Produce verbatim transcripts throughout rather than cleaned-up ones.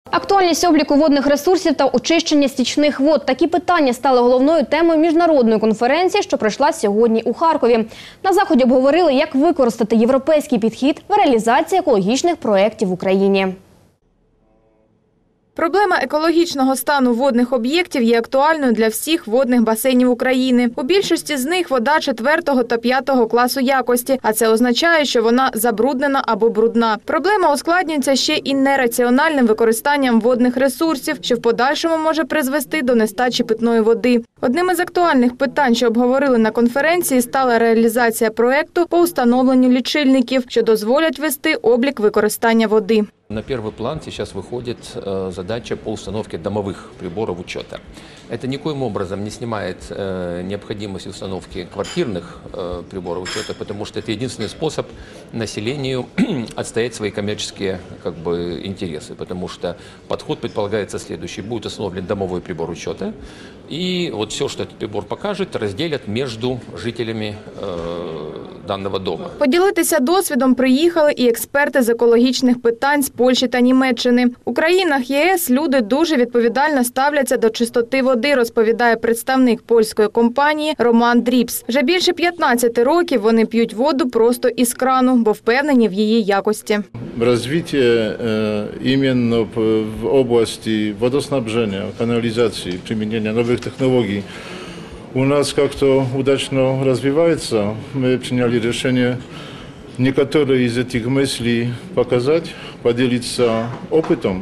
Актуальність обліку водних ресурсів та очищення стічних вод – такі питання стали головною темою міжнародної конференції, що пройшла сьогодні у Харкові. На заході обговорили, як використати європейський підхід в реалізації екологічних проєктів в Україні. Проблема екологічного стану водних об'єктів є актуальною для всіх водних басейнів України. У більшості з них вода четвертого та п'ятого класу якості, а це означає, що вона забруднена або брудна. Проблема ускладнюється ще і нераціональним використанням водних ресурсів, що в подальшому може призвести до нестачі питної води. Одним із актуальних питань, що обговорили на конференції, стала реалізація проєкту по установленню лічильників, що дозволять вести облік використання води. На первый план сейчас выходит э, задача по установке домовых приборов учета. Это никоим образом не снимает э, необходимость установки квартирных э, приборов учета, потому что это единственный способ населению отстоять свои коммерческие как бы, интересы, потому что подход предполагается следующий. Будет установлен домовой прибор учета, и вот все, что этот прибор покажет, разделят между жителями э, данного дома. Поділитися досвідом приїхали і експерти з екологічних питань з Польщі та Німеччини. У країнах ЄС люди дуже відповідально ставляться до чистоти води, розповідає представник польської компанії Роман Дріпс. Вже більше п'ятнадцяти років вони п'ють воду просто із крану, бо впевнені в її якості. Развитие именно в области водоснабжения, канализации, применения новых технологий у нас как-то удачно развивается. Мы приняли решение некоторые из этих мыслей показать, поделиться опытом.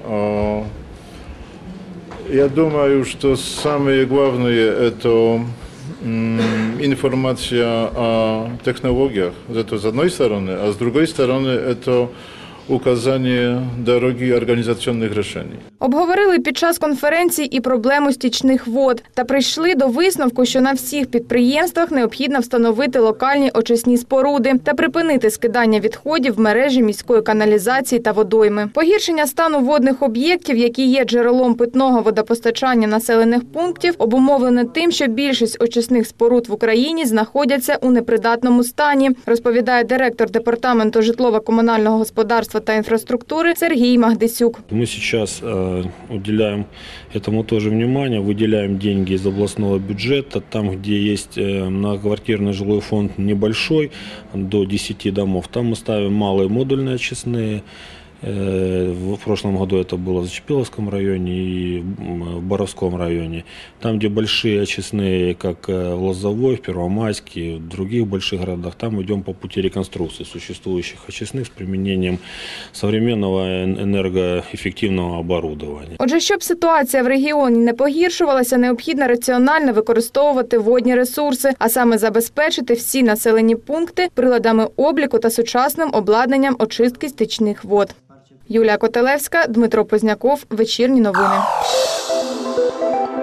Я думаю, что самое главное – это информация о технологиях. Это с одной стороны, а с другой стороны – это указання дороги організаційних рішень. Обговорили під час конференції і проблему стічних вод та прийшли до висновку, що на всіх підприємствах необхідно встановити локальні очисні споруди та припинити скидання відходів в мережі міської каналізації та водойми. Погіршення стану водних об'єктів, які є джерелом питного водопостачання населених пунктів, обумовлене тим, що більшість очисних споруд в Україні знаходяться у непридатному стані, розповідає директор департаменту житлово-комунального господарства та инфраструктуры Сергей Магдисюк. Мы сейчас э, уделяем этому тоже внимание, выделяем деньги из областного бюджета, там, где есть э, многоквартирный жилой фонд небольшой, до десяти домов, там мы ставим малые модульные очистные. В прошлом году это было в Зачепиловском районе и в Боровском районе. Там, где большие очистные, как в Лозовой, в Первомайске, в других больших городах, там идем по пути реконструкции существующих очистных с применением современного энергоэффективного оборудования. Отже, щоб ситуація в регіоні не погіршувалася, необхідно раціонально використовувати водні ресурси, а саме забезпечити всі населені пункти приладами обліку та сучасним обладнанням очистки стічних вод. Юлія Котелевська, Дмитро Позняков. Вечірні новини.